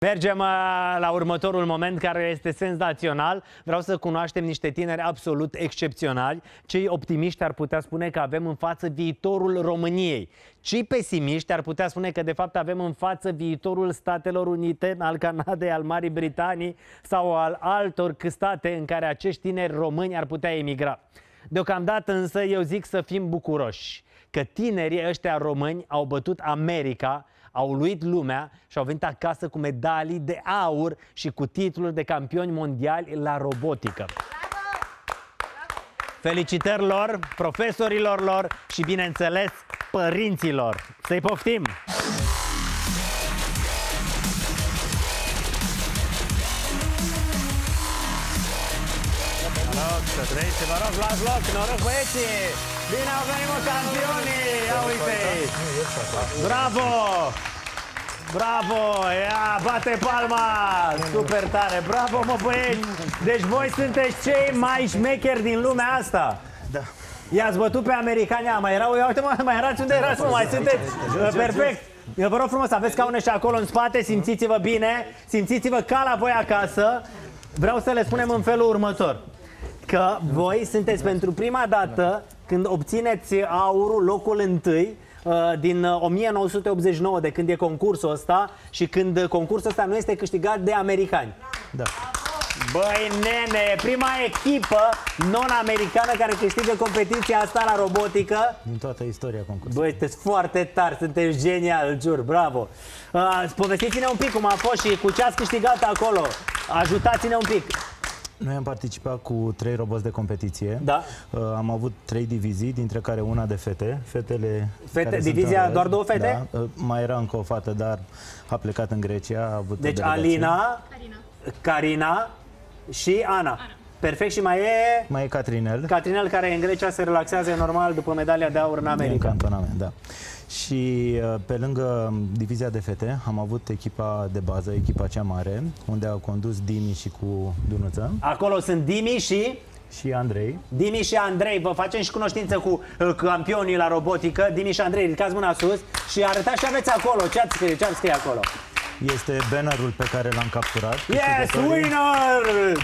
Mergem la următorul moment care este senzațional. Vreau să cunoaștem niște tineri absolut excepționali. Cei optimiști ar putea spune că avem în față viitorul României. Cei pesimiști ar putea spune că de fapt avem în față viitorul Statelor Unite, al Canadei, al Marii Britanii sau al altor state în care acești tineri români ar putea emigra. Deocamdată însă eu zic să fim bucuroși că tinerii ăștia români au bătut America, au uluit lumea și au venit acasă cu medalii de aur și cu titluri de campioni mondiali la robotică. Felicitări lor, profesorilor lor și, bineînțeles, părinților. Să-i poftim! Să trăiți, vă rog, luați loc, noroc băieții! Bine au venit, mă, campionii! Ia uite! Bravo! Bravo! Ia, bate palma! Super tare! Bravo, mă, băieți! Deci voi sunteți cei mai șmecheri din lumea asta! Da. I-ați bătut pe americani, mai erau, uite, mă, mai erați unde erați, mă, mai sunteți! Perfect! Eu vă rog frumos, aveți scaune și acolo în spate, simțiți-vă bine, simțiți-vă ca la voi acasă. Vreau să le spunem în felul următor. Că voi sunteți pentru prima dată când obțineți aurul, locul întâi din 1989, de când e concursul ăsta și când concursul ăsta nu este câștigat de americani. Da. Băi, nene, e prima echipă non-americană care câștigă competiția asta la robotică. Din toată istoria concursului. Băi, sunteți foarte tari, sunteți genial, jur, bravo. Povestiți-ne un pic cum a fost și cu ce ați câștigat acolo. Ajutați-ne un pic. Noi am participat cu 3 roboți de competiție. Da. Am avut 3 divizii, dintre care una de fete. Fete, divizia doar 2 fete? Da. Mai era încă o fată, dar a plecat în Grecia. A avut deci Alina, Carina și Ana. Perfect, și mai e... Mai e Catrinel. Catrinel, care în Grecia se relaxează normal după medalia de aur în America. În cantonament, da. Și pe lângă divizia de fete am avut echipa de bază, echipa cea mare, unde au condus Dimi și cu Dunuță. Acolo sunt Dimi și Andrei. Dimi și Andrei, vă facem și cunoștință cu campionii la robotică. Dimi și Andrei, ridicați mâna sus și arătați ce aveți acolo. Ce ați scrie? Ce ați scrie acolo? Este bannerul pe care l-am capturat. Yes, winner!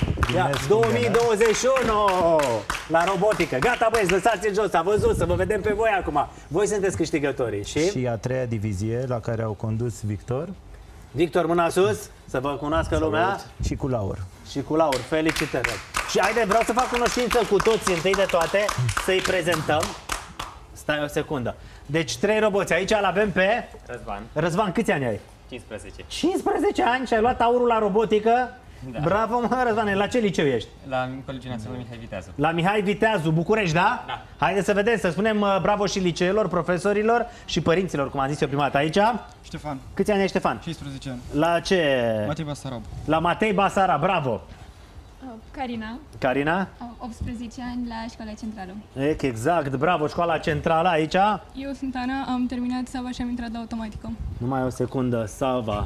2021 la robotică. Gata, băieți, lăsați-l jos, a văzut, să vă vedem pe voi acum. Voi sunteți câștigătorii. Și a 3-a divizie, la care au condus Victor. Victor, mâna sus, să vă cunoască lumea. Și cu Laur. Și cu Laur, felicitări. Și haide, vreau să fac cunoștință cu toți, întâi de toate, să-i prezentăm. Stai o secundă. Deci 3 roboți, aici îl avem pe... Răzvan. Răzvan, câți ani ai? 15. 15 ani și ai luat aurul la robotică? Da. Bravo, mă, Răzvane, la ce liceu ești? La Colegiul Național Mihai Viteazu. La Mihai Viteazu, București, da? Da. Haideți să vedem, să spunem bravo și liceelor, profesorilor și părinților, cum am zis eu prima dată aici. Ștefan. Câți ani ai, Ștefan? 15 ani. La ce? Matei Basarab. La Matei Basarab, bravo. Carina. Carina? 18 ani la Școala Centrală. Exact, bravo, Școala Centrală aici. Eu sunt Ana, am terminat Sava și am intrat la automatică. Numai o secundă, Sava.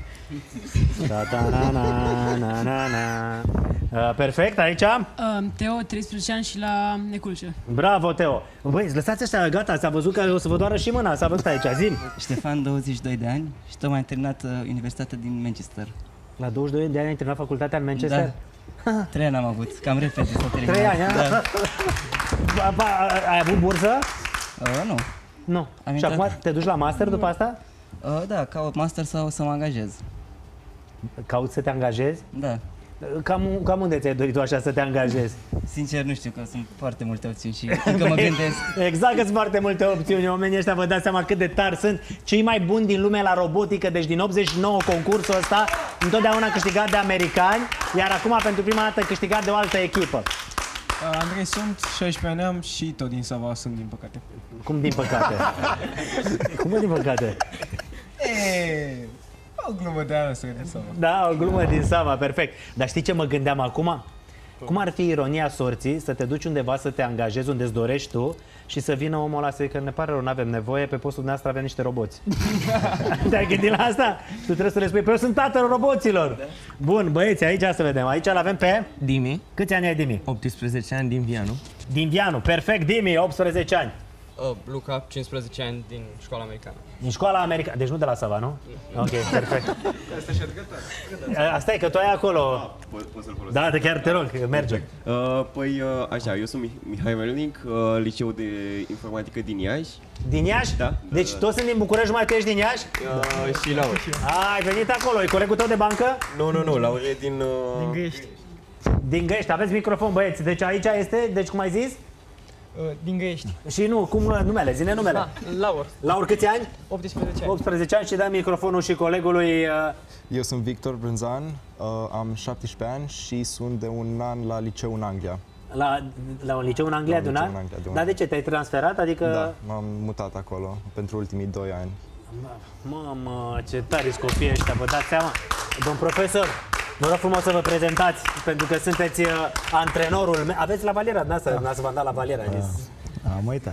Perfect, aici? Teo, 13 ani și la Neculce. Bravo, Teo. Băi, lăsați ăștia, gata, s-a văzut că o să vă doară și mâna, s-a văzut aici, zi. Ștefan, 22 de ani și tocmai am terminat Universitatea din Manchester. La 22 de ani ai terminat facultatea în Manchester? Da. 3 ani am avut, cam repede s-a terminat. 3 ani, da. Ai avut bursă? Nu. Nu. Și acum te duci la master după asta? Da, caut master sau să mă angajez. Cauți să te angajezi? Da. Cam unde ți-ai dorit tu așa să te angajezi? Sincer, nu știu, că sunt foarte multe opțiuni și încă mă gândesc. Exact, că sunt foarte multe opțiuni. Oamenii ăștia, vă dați seama cât de tari sunt. Cei mai buni din lume la robotică, deci din 89 concursul ăsta, întotdeauna câștigat de americani, iar acum pentru prima dată câștigat de o altă echipă. Andrei, sunt 16 ani am și tot din Sava sunt, din păcate. Cum din păcate? Cum din păcate? O glumă de aia din Sava. Da, o glumă din Sava, perfect. Dar știi ce mă gândeam acum? Cum ar fi ironia sorții să te duci undeva să te angajezi unde îți dorești tu și să vină omul ăla să zică, ne pare rău, nu avem nevoie, pe postul dumneavoastră avem niște roboți. Te-ai gândit la asta? Tu trebuie să le spui, eu sunt tatăl roboților. Da. Bun, băieți, aici să vedem. Aici îl avem pe... Dimi. Câți ani ai, Dimi? 18 ani, din Vianu. Din Vianu, perfect, Dimi, 18 ani. Luca, 15 ani, din școala americană. Din școala americană, deci nu de la Sava, nu? Ok, perfect. Asta e că tu ai acolo. Poți să-l folosesc. Da, chiar te rog, merge. Așa, eu sunt Mihai Melnic, liceu de informatică din Iași. Din Iași? Da. Deci toți sunt din București, numai tu ești din Iași? Și Laur. Ai venit acolo, e colegul tău de bancă? Nu, Laur e din Găiești. Din Găiești, aveți microfon, băieți. Deci aici este, deci cum ai zis? Din Găiești. Și nu, cum numele, zine numele. Laur. Laur, câți ani? 18 ani. 18 ani și dă microfonul și colegului... Eu sunt Victor Brânzan, am 17 ani și sunt de un an la liceu în Anglia. La un liceu în Anglia de un an? Dar de ce, te-ai transferat? Adică... Da, m-am mutat acolo pentru ultimii 2 ani. Mamă, ce tari copiii ăștia, vă dați seama? Domn profesor, vă rog frumos să vă prezentați, pentru că sunteți antrenorul. Aveți la Valiera, n-ați v-am dat la Valiera. Am uitat.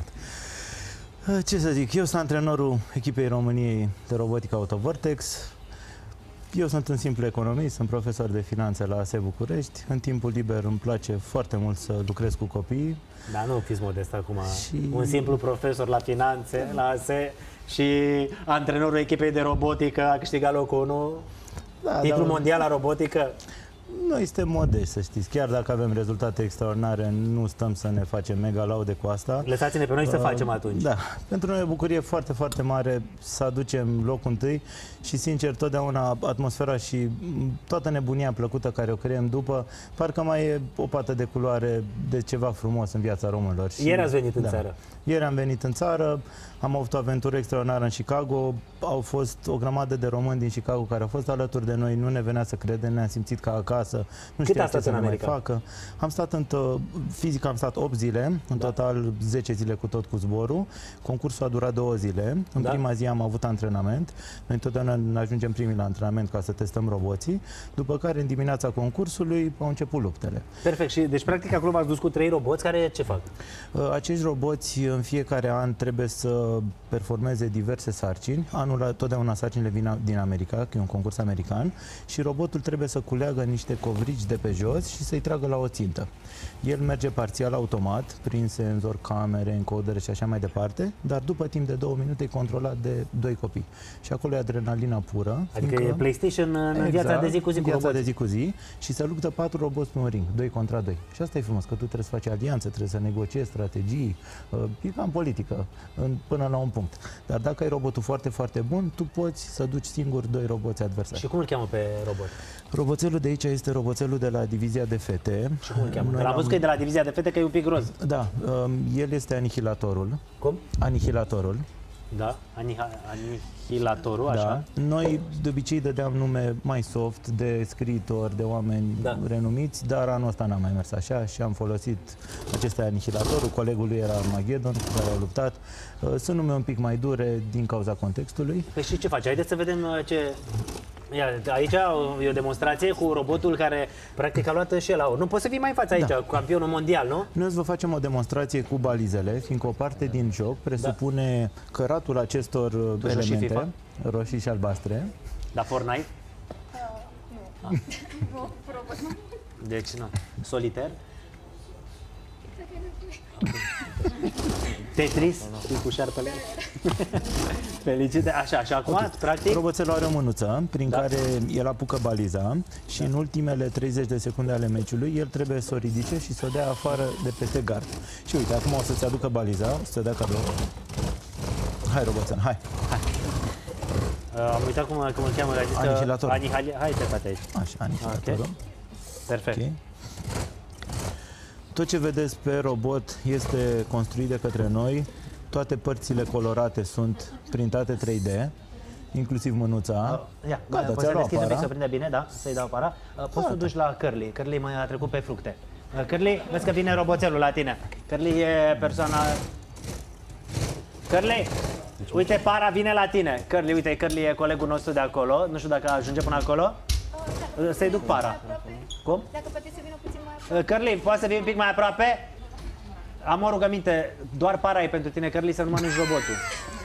Ce să zic, eu sunt antrenorul echipei României de robotică Autovortex. Eu sunt un simplu economist, sunt profesor de finanțe la ASE București. În timpul liber îmi place foarte mult să lucrez cu copiii. Dar nu fiți modest acum. Un simplu profesor la finanțe, la ASE și antrenorul echipei de robotică a câștigat locul 1. Titlul mondial la robotică. Noi suntem modești, să știți. Chiar dacă avem rezultate extraordinare, nu stăm să ne facem mega laude cu asta. Lăsați-ne pe noi să facem atunci. Da. Pentru noi e o bucurie foarte, foarte mare să aducem locul întâi și, sincer, totdeauna atmosfera și toată nebunia plăcută care o creăm după, parcă mai e o pată de culoare de ceva frumos în viața românilor. Ieri ați venit în țară. Ieri am venit în țară, am avut o aventură extraordinară în Chicago, au fost o grămadă de români din Chicago care au fost alături de noi, nu ne venea să credem, ne-am simțit ca acasă, nu știam ce să ne mai facă. Am stat fizic am stat 8 zile, în total 10 zile cu tot cu zborul. Concursul a durat 2 zile. În prima zi am avut antrenament. Noi întotdeauna ne ajungem primii la antrenament ca să testăm roboții, după care în dimineața concursului au început luptele. Perfect. Și deci practic acolo v-ați dus cu 3 roboți care ce fac? Acești roboți în fiecare an trebuie să performeze diverse sarcini. Anul totdeauna sarcinile vin din America, că e un concurs american, și robotul trebuie să culeagă niște covrici de pe jos și să-i tragă la o țintă. El merge parțial automat, prin senzor, camere, încodere și așa mai departe, dar după timp de 2 minute e controlat de 2 copii. Și acolo e adrenalina pură. Adică e PlayStation în viața de zi cu zi cu roboți. de zi cu zi și se luptă 4 roboți pe un ring, 2 contra 2. Și asta e frumos, că tu trebuie să faci alianțe, trebuie să negociezi strategii, e ca în politică, până la un punct. Dar dacă ai robotul foarte, foarte bun, tu poți să duci singur 2 roboți adversari. Și cum îl cheamă pe robot? Roboțelul de aici este roboțelul de la divizia de fete. Și cum îl cheamă? L-am văzut că e de la divizia de fete, că e un pic groz. Da, el este Anihilatorul. Cum? Anihilatorul. Da, Anihilatorul, așa. Da. Noi de obicei dădeam nume mai soft de scriitori, de oameni renumiți, dar anul ăsta n-am mai mers așa și am folosit acest Anihilatorul. Colegul lui era Armageddon, cu care au luptat. Sunt nume un pic mai dure din cauza contextului. Păi și ce faci? Haideți să vedem ce... Ia, aici e o demonstrație cu robotul care practic a luat și el aur. Nu poți să fii mai în față aici, campionul mondial, nu? Noi vă facem o demonstrație cu balizele, fiindcă o parte din joc presupune căratul acestor elemente, roșii și albastre. Da, Fortnite? Nu. Deci, nu. Solitaire? Tetris, cu șarpele. Felicite. Așa, și acum, practic... Roboțelul are o mânuță prin care el apucă baliza și în ultimele 30 de secunde ale meciului el trebuie să o ridice și să o dea afară de peste gard. Și uite, acum o să-ți aducă baliza, o să-ți dea cadou. Hai, roboțel, hai. Am uitat cum îl cheamă. Anihilatorul. Hai, te aici. Așa, Anihilatorul. Okay. Perfect. Okay. Tot ce vedeți pe robot este construit de către noi. Toate părțile colorate sunt printate 3D, inclusiv mânuța. Gata, poți să deschizi un pic să prinde bine, da? Să-i dau para. Poți să duci la Curly. Curly a trecut pe fructe. Curly, vezi că vine roboțelul la tine. Curly e persoana... Curly! Uite, para vine la tine. Curly, uite, Curly e colegul nostru de acolo. Nu știu dacă ajunge până acolo. Să-i duc para. Cum? Dacă poate să vină puțin mai aproape. Curly, poți să vii un pic mai aproape? Am o rugăminte, doar para e pentru tine, Curly, să nu mănânci robotul.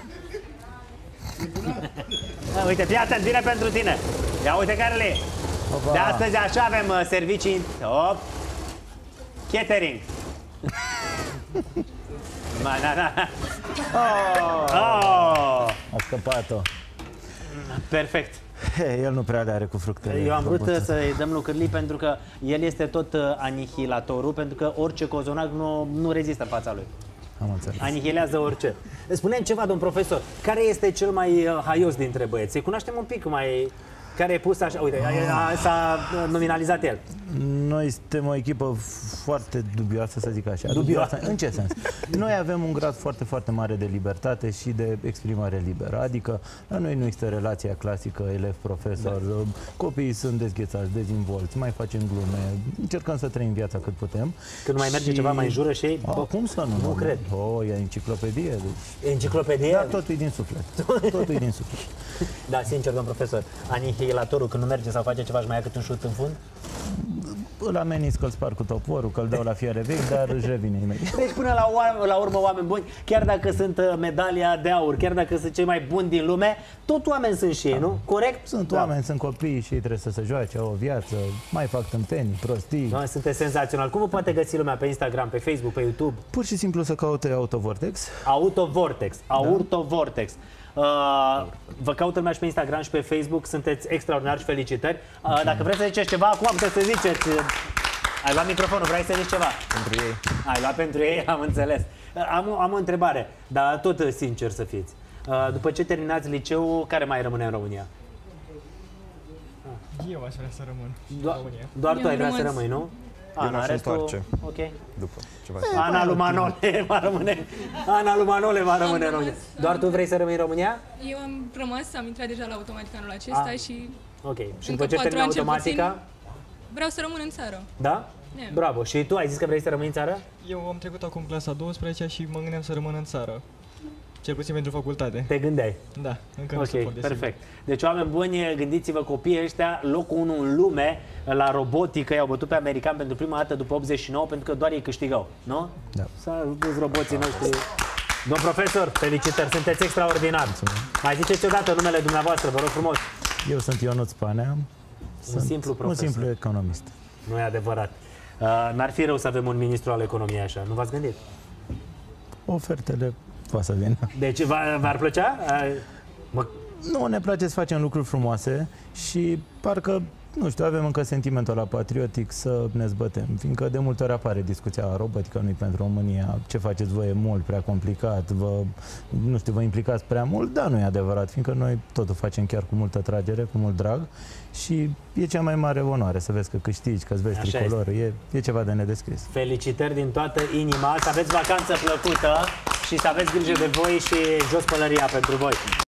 Uite, fii atent, vine pentru tine. Ia uite, Curly. De astăzi așa avem servicii. Catering. A scăpat-o. Perfect. El nu prea le are cu fructele. Eu am vrut să-i dăm lucrări pentru că el este tot anihilatorul, pentru că orice cozonac nu rezistă în fața lui. Am înțeles. Anihilează orice. Spuneam ceva, domn profesor, care este cel mai haios dintre băieți? Să-i cunoaștem un pic mai... Care e pus așa, uite, s-a nominalizat el. Noi suntem o echipă foarte dubioasă, să zic așa. Dubioasă? În ce sens? Noi avem un grad foarte, foarte mare de libertate și de exprimare liberă. Adică la noi nu există relația clasică elev-profesor. Da. Copiii sunt dezghețați, dezvolți, mai facem glume, încercăm să trăim viața cât putem. Când mai merge ceva mai în jură și ei... Cum să nu? Nu cred. E enciclopedie. Deci... Enciclopedie? Da, totul e din suflet. Totul e din suflet. Da, sincer, domn profesor, anihilatorul când nu merge sau face ceva și mai ia cât un șut în fund? Îl ameninț că îl spar cu toporul, că îl dau la fiare vechi, dar își revine imediat. Deci până la urmă, oameni buni, chiar dacă sunt medalia de aur, chiar dacă sunt cei mai buni din lume, tot oameni sunt și ei, nu? Corect? Sunt oameni, sunt copii și ei trebuie să se joace, au o viață, mai fac tâmpenii, prostii. Doamne, sunteți senzațional. Cum vă poate găsi lumea pe Instagram, pe Facebook, pe YouTube? Pur și simplu să caute Autovortex. Autovortex. Autovortex. Vă caută lumea și pe Instagram și pe Facebook, sunteți extraordinari și felicitări. Dacă vreți să ziceți ceva, acum puteți să ziceți. Ai luat microfonul, vrei să zici ceva? Pentru ei. Ai luat pentru ei, am înțeles. Am o întrebare, dar tot sincer să fiți. După ce terminați liceul, care mai rămâne în România? Eu aș vrea să rămân în România. Doar tu ai vrea să rămâi, nu? Ana, restul... Ok. După ceva. Ana lui Manole va rămâne. Ana lui Manole va rămâne în România. Doar tu vrei să rămâi în România? Eu am rămas, am intrat deja la automatică anul acesta și... Ok. Și după ce termini automatica? Vreau să rămân în țară. Da? Bravo. Și tu ai zis că vrei să rămâi în țară? Eu am trecut acum clasa 12 și mă gândeam să rămân în țară. Cel puțin pentru facultate. Te gândeai? Da, încă nu sunt foarte perfect. Deci, oameni buni, gândiți-vă, copiii ăștia, locul 1 în lume la robotică, i-au bătut pe americani pentru prima dată după 89, pentru că doar ei câștigau, nu? Da. S-au dus roboții noștri. Domn profesor, felicitări, sunteți extraordinar. Mai ziceți odată numele dumneavoastră, vă rog frumos. Eu sunt Ionuț Panea. Un simplu profesor. Un simplu economist. Nu e adevărat. N-ar fi rău să avem un ministru al economiei așa, nu v-ați gândit? Ofertele poate să vină. Deci v-ar plăcea? Nu, ne place să facem lucruri frumoase și parcă, nu știu, avem încă sentimentul ăla patriotic să ne zbătem, fiindcă de multe ori apare discuția robotică nu-i pentru România, ce faceți voi e mult prea complicat, nu știu, vă implicați prea mult, dar nu e adevărat, fiindcă noi totul facem chiar cu multă tragere, cu mult drag și e cea mai mare onoare să vezi că câștigi, că-ți vezi tricolorul, e ceva de nedescris. Felicitări din toată inima, să aveți vacanță plăcută și să aveți grijă de voi și jos pălăria pentru voi.